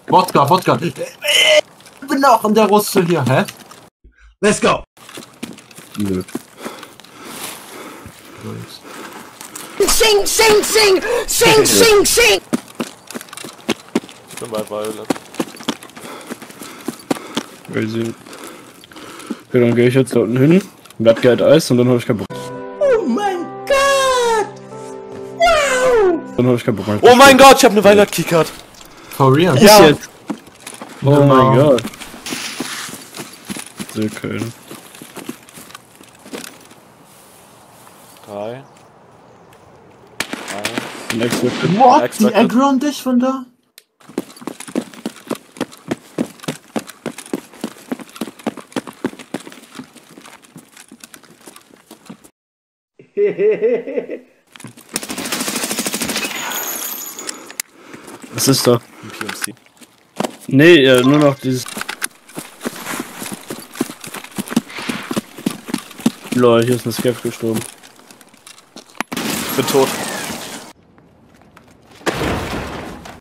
Wodka. Ich bin auch in der Ruste hier, hä? Let's go! Nö. Sing! Ich bin bei Violet. Crazy. Okay, dann gehe ich jetzt da unten hin, werd Geld Eis und dann habe ich keinen Bock. Oh mein Gott! Wow! Dann habe ich keinen Bock mehr. Oh mein Gott, ich habe eine Violet Keycard. For real? Ja. Jetzt. Oh mein Gott. Sehr schön. 3. Next Weapon. What? Die Aggro und dich von da? Was ist da? Ein PMC. Nee, nur noch dieses. Lol, hier ist eine Scav gestorben. Ich bin tot.